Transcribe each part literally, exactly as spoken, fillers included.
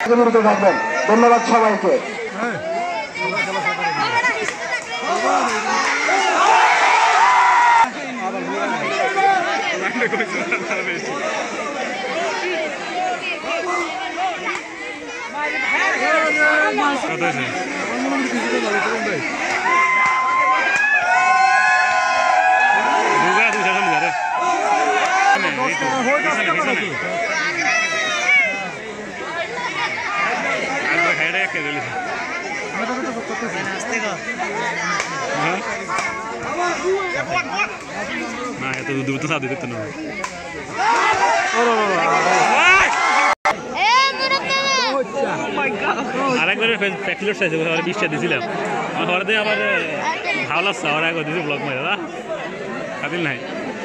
থাকবেন। ধন্যবাদ সবাইকে। Nah, itu dulu tuh satu itu tuh. আরেকবার প্যাকেট সাইজ ওরা বিশটা দিয়েছিলাম আমার দিয়ে আবার ভালো লাগছে ওরা একবার দিয়েছে ব্লগ মারে না কাটিল নাই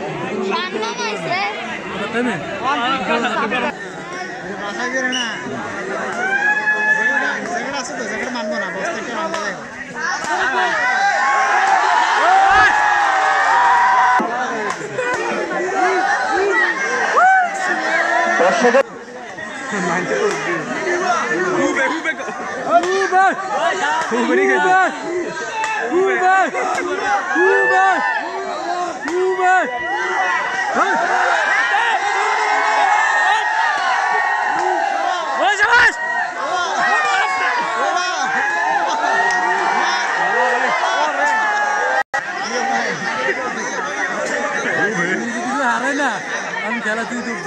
আমি খেলা তুই তুলতে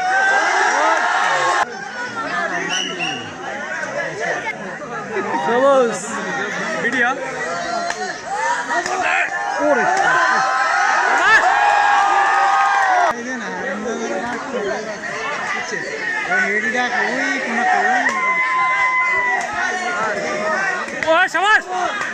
ভিডিও সমাজ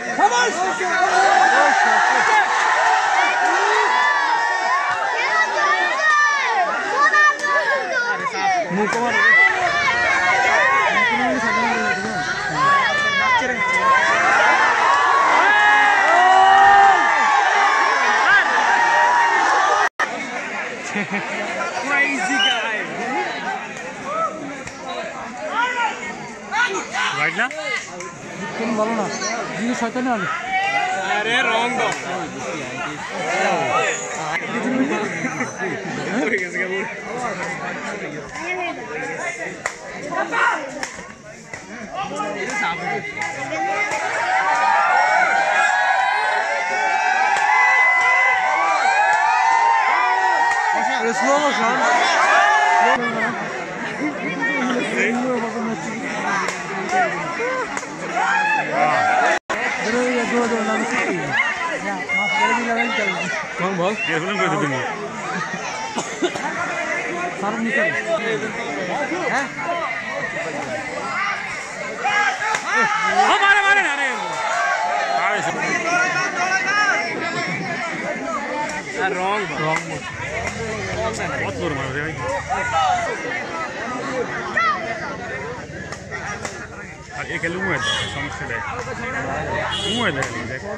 crazy guy right na কোন ভালো না জিনি শয়তান আরে আরে রং দাও ঠিক আছে কেমন এটা সাপ slow motion bang bang ya belum gue ketemu saran nih kan eh oh mana mana nane ah wrong wrong बहुत दूर मार रहे भाई एक है लूंगा तो समझ ले लूंगा ले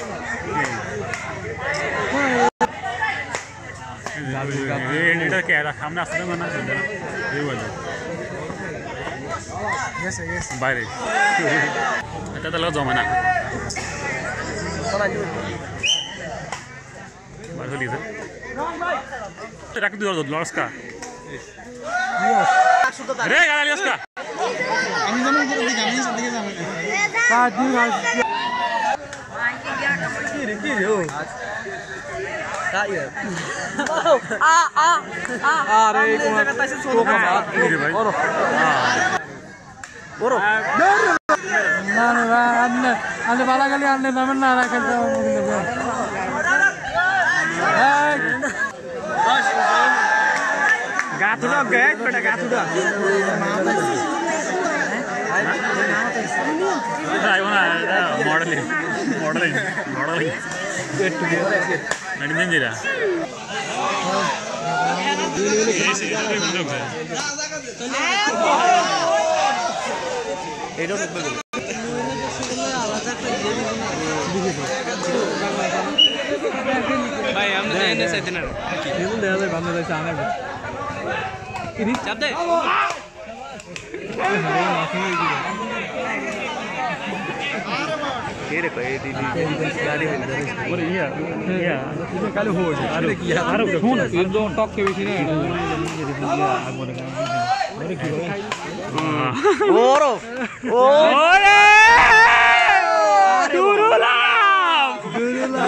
ले ये लीडर क्या है हमने असली में ना ये वाला यस यस बाहर এটা তো লজ জমা না বাড়ি লিখে রাখ দিও লস্কা রে গাড়ি লস্কা আমি যেমন করে দিই আমি সেদিকে যাব কা দিন কি রে কি রে ও তা ইয়ে আ আ আ আরে কোন জায়গাতে ছোট বাবা কি রে ভাই ওরো ওরো না না আন্নে আন্নে বালা গালি আন্নে নাম না রাখা যাও এই গাথুডা গেট বেটা গাথুডা আইবনা মডেলিং মডেলিং মডেলিং একটু নডিন জিরা এইটা দেখবে ভাই আমরা এনে সাইতে না কি দেবো দেওয়া যায় বান্ধব আছে আনাবে কি চাপ দে ये देखो ये दीदी गाड़ी है और ये ये इसमें काले हो है अरे की यार अरे फोन ये दो टॉक के बेसी ना अरे की ओरो ओरे दुरुला दुरुला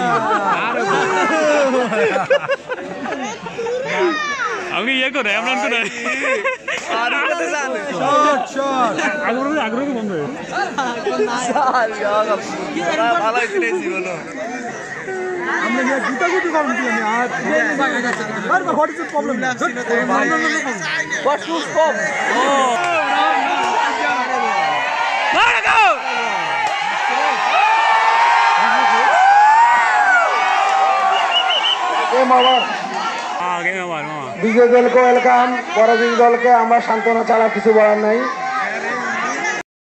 আমি ইয়ে করে এমন করে আর উঠতে যান শট শট আগ্রহ আগ্রহ বন্ধ হয়ে স্যার ইয়ার কি ভালো খেলেছি বলো আমরা যে জুতা গুটি করব কি আমি আর আর what is the problem what শুজ পপ ও মার গো এ মামা আগে মার মামা বিজয় দলকে ওয়েলকাম, পরাজিত দলকে আমরা সান্ত্বনা ছাড়া কিছু বলার নাই।